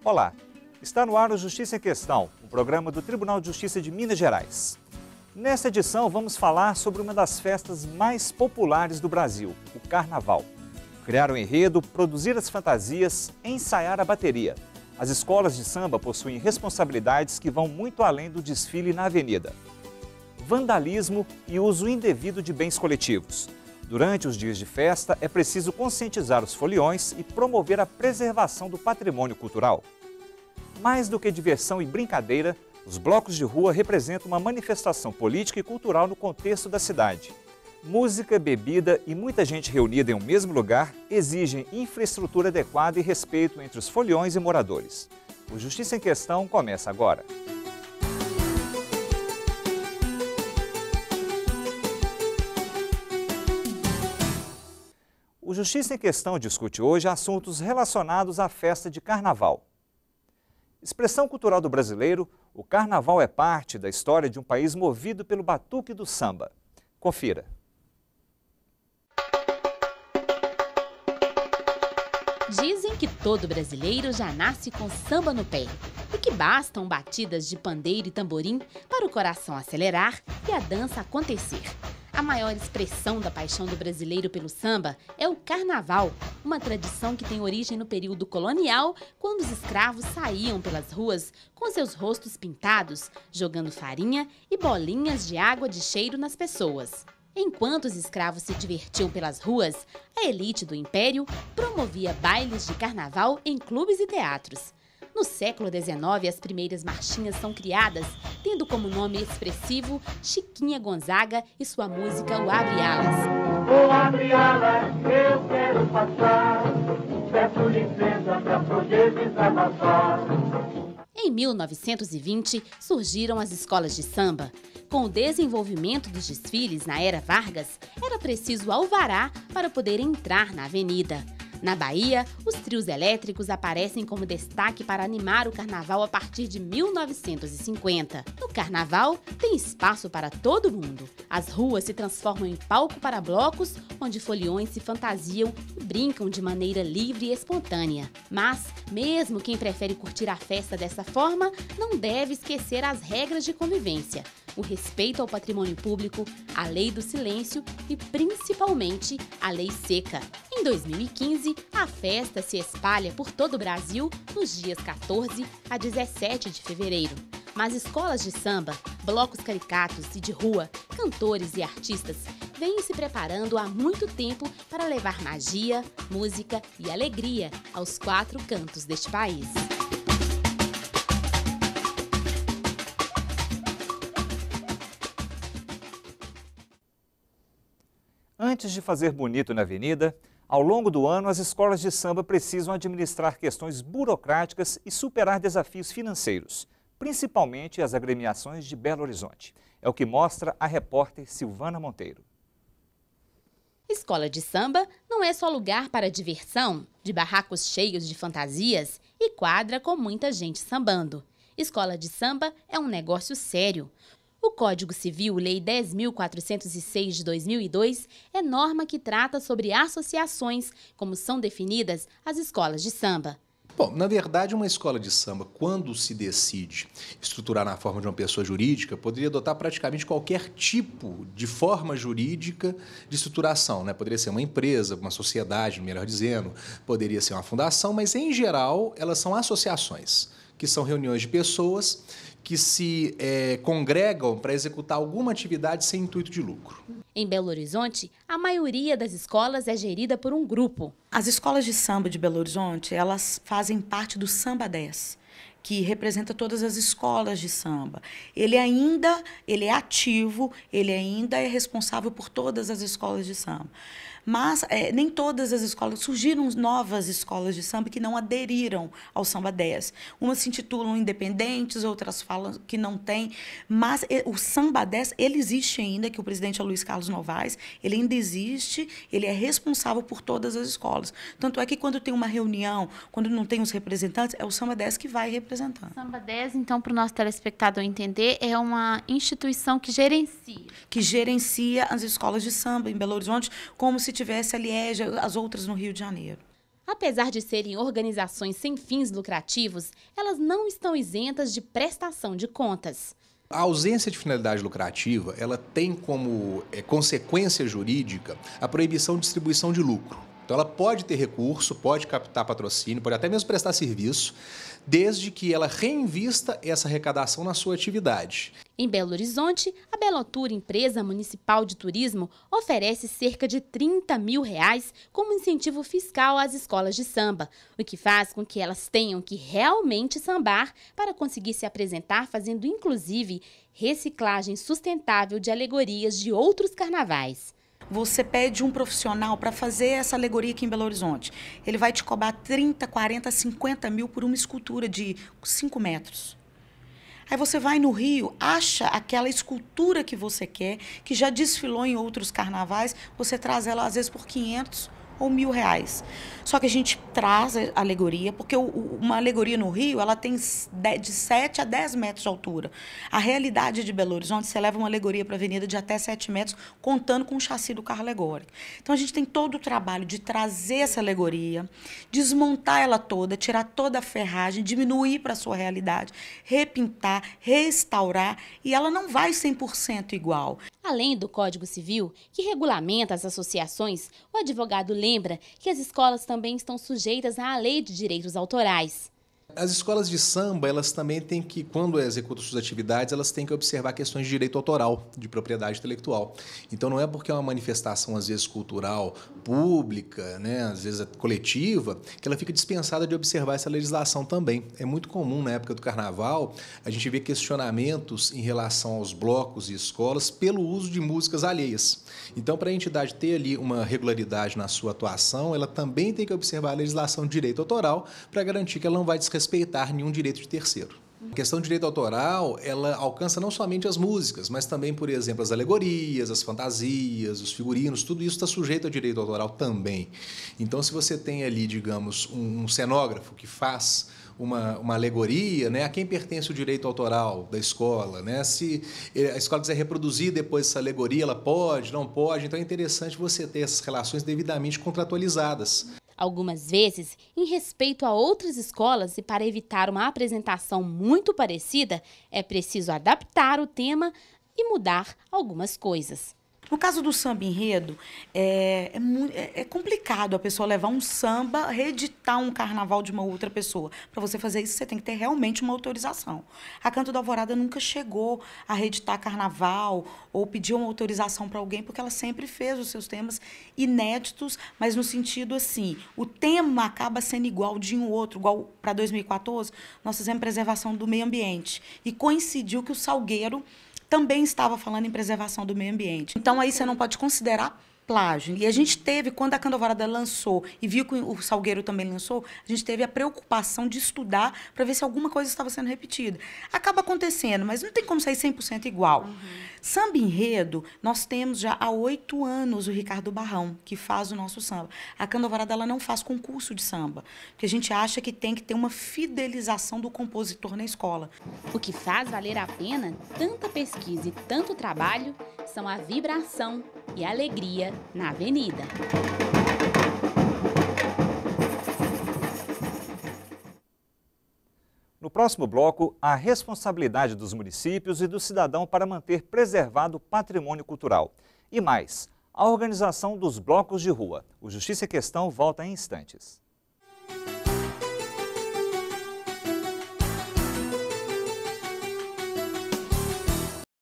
Olá, está no ar o Justiça em Questão, um programa do Tribunal de Justiça de Minas Gerais. Nesta edição vamos falar sobre uma das festas mais populares do Brasil, o Carnaval. Criar o enredo, produzir as fantasias, ensaiar a bateria. As escolas de samba possuem responsabilidades que vão muito além do desfile na avenida. Vandalismo e uso indevido de bens coletivos. Durante os dias de festa, é preciso conscientizar os foliões e promover a preservação do patrimônio cultural. Mais do que diversão e brincadeira, os blocos de rua representam uma manifestação política e cultural no contexto da cidade. Música, bebida e muita gente reunida em um mesmo lugar exigem infraestrutura adequada e respeito entre os foliões e moradores. O Justiça em Questão começa agora. O Justiça em Questão discute hoje assuntos relacionados à festa de Carnaval. Expressão cultural do brasileiro, o Carnaval é parte da história de um país movido pelo batuque do samba. Confira. Dizem que todo brasileiro já nasce com samba no pé e que bastam batidas de pandeiro e tamborim para o coração acelerar e a dança acontecer. A maior expressão da paixão do brasileiro pelo samba é o Carnaval, uma tradição que tem origem no período colonial, quando os escravos saíam pelas ruas com seus rostos pintados, jogando farinha e bolinhas de água de cheiro nas pessoas. Enquanto os escravos se divertiam pelas ruas, a elite do império promovia bailes de carnaval em clubes e teatros. No século XIX, as primeiras marchinhas são criadas, tendo como nome expressivo Chiquinha Gonzaga e sua música O Abre Alas. O abre alas, eu quero passar, peço licença para poder desabafar. Em 1920, surgiram as escolas de samba. Com o desenvolvimento dos desfiles na era Vargas, era preciso alvará para poder entrar na avenida. Na Bahia, os trios elétricos aparecem como destaque para animar o carnaval a partir de 1950. No carnaval, tem espaço para todo mundo. As ruas se transformam em palco para blocos, onde foliões se fantasiam e brincam de maneira livre e espontânea. Mas, mesmo quem prefere curtir a festa dessa forma, não deve esquecer as regras de convivência. O respeito ao patrimônio público, a lei do silêncio e, principalmente, a lei seca. Em 2015, a festa se espalha por todo o Brasil nos dias 14 a 17 de fevereiro. Mas escolas de samba, blocos caricatos e de rua, cantores e artistas vêm se preparando há muito tempo para levar magia, música e alegria aos 4 cantos deste país. Antes de fazer bonito na avenida, ao longo do ano as escolas de samba precisam administrar questões burocráticas e superar desafios financeiros, principalmente as agremiações de Belo Horizonte. É o que mostra a repórter Silvana Monteiro. Escola de samba não é só lugar para diversão, de barracos cheios de fantasias e quadra com muita gente sambando. Escola de samba é um negócio sério. O Código Civil, Lei 10.406 de 2002, é norma que trata sobre associações, como são definidas as escolas de samba. Bom, na verdade, uma escola de samba, quando se decide estruturar na forma de uma pessoa jurídica, poderia adotar praticamente qualquer tipo de forma jurídica de estruturação, né? Poderia ser uma empresa, uma sociedade, melhor dizendo, poderia ser uma fundação, mas, em geral, elas são associações, que são reuniões de pessoas que se congregam para executar alguma atividade sem intuito de lucro. Em Belo Horizonte, a maioria das escolas é gerida por um grupo. As escolas de samba de Belo Horizonte, elas fazem parte do Samba 10, que representa todas as escolas de samba. Ele é ativo, ele ainda é responsável por todas as escolas de samba. Mas nem todas as escolas, surgiram novas escolas de samba que não aderiram ao Samba 10. Umas se intitulam independentes, outras falam que não tem. Mas o Samba 10, ele existe ainda, que o presidente é Luiz Carlos Novaes, ele ainda existe, ele é responsável por todas as escolas. Tanto é que quando tem uma reunião, quando não tem os representantes, é o Samba 10 que vai representando. Samba 10, então, para o nosso telespectador entender, é uma instituição que gerencia. Que gerencia as escolas de samba em Belo Horizonte, como se tivesse a Liege, as outras no Rio de Janeiro. Apesar de serem organizações sem fins lucrativos, elas não estão isentas de prestação de contas. A ausência de finalidade lucrativa, ela tem como consequência jurídica a proibição de distribuição de lucro. Então ela pode ter recurso, pode captar patrocínio, pode até mesmo prestar serviço, desde que ela reinvista essa arrecadação na sua atividade. Em Belo Horizonte, a Belotur, empresa municipal de turismo, oferece cerca de R$30 mil como incentivo fiscal às escolas de samba, o que faz com que elas tenham que realmente sambar para conseguir se apresentar, fazendo inclusive reciclagem sustentável de alegorias de outros carnavais. Você pede um profissional para fazer essa alegoria aqui em Belo Horizonte. Ele vai te cobrar 30, 40, 50 mil por uma escultura de 5 metros. Aí você vai no Rio, acha aquela escultura que você quer, que já desfilou em outros carnavais, você traz ela às vezes por 500 ou R$1.000. Só que a gente traz a alegoria, porque uma alegoria no Rio, ela tem de 7 a 10 metros de altura. A realidade de Belo Horizonte, você leva uma alegoria para a avenida de até 7 metros, contando com o chassi do carro alegórico. Então, a gente tem todo o trabalho de trazer essa alegoria, desmontar ela toda, tirar toda a ferragem, diminuir para a sua realidade, repintar, restaurar, e ela não vai 100% igual. Além do Código Civil, que regulamenta as associações, o advogado lembra que as escolas também estão sujeitas à Lei de Direitos Autorais. As escolas de samba, elas também têm que, quando executam suas atividades, elas têm que observar questões de direito autoral, de propriedade intelectual. Então, não é porque é uma manifestação, às vezes, cultural, pública, né, às vezes coletiva, que ela fica dispensada de observar essa legislação também. É muito comum, na época do carnaval, a gente ver questionamentos em relação aos blocos e escolas pelo uso de músicas alheias. Então, para a entidade ter ali uma regularidade na sua atuação, ela também tem que observar a legislação de direito autoral para garantir que ela não vai desrespeitar nenhum direito de terceiro. A questão de direito autoral, ela alcança não somente as músicas, mas também, por exemplo, as alegorias, as fantasias, os figurinos, tudo isso está sujeito a direito autoral também. Então, se você tem ali, digamos, um cenógrafo que faz uma alegoria, né, a quem pertence o direito autoral da escola, né? Se a escola quiser reproduzir depois essa alegoria, ela pode, não pode, então é interessante você ter essas relações devidamente contratualizadas. Algumas vezes, em respeito a outras escolas e para evitar uma apresentação muito parecida, é preciso adaptar o tema e mudar algumas coisas. No caso do samba enredo, é complicado a pessoa levar um samba, reeditar um carnaval de uma outra pessoa. Para você fazer isso, você tem que ter realmente uma autorização. A Canto da Alvorada nunca chegou a reeditar carnaval ou pedir uma autorização para alguém, porque ela sempre fez os seus temas inéditos, mas no sentido assim, o tema acaba sendo igual de um outro. Igual para 2014, nós fizemos preservação do meio ambiente. E coincidiu que o Salgueiro também estava falando em preservação do meio ambiente. Então, aí você não pode considerar plágio. E a gente teve, quando a Canto da Alvorada lançou e viu que o Salgueiro também lançou, a gente teve a preocupação de estudar para ver se alguma coisa estava sendo repetida. Acaba acontecendo, mas não tem como sair 100% igual. Samba enredo, nós temos já há 8 anos o Ricardo Barrão, que faz o nosso samba. A Canto da Alvorada, ela não faz concurso de samba, porque a gente acha que tem que ter uma fidelização do compositor na escola. O que faz valer a pena tanta pesquisa e tanto trabalho são a vibração e a alegria na avenida. No próximo bloco, a responsabilidade dos municípios e do cidadão para manter preservado o patrimônio cultural. E mais, a organização dos blocos de rua. O Justiça em Questão volta em instantes.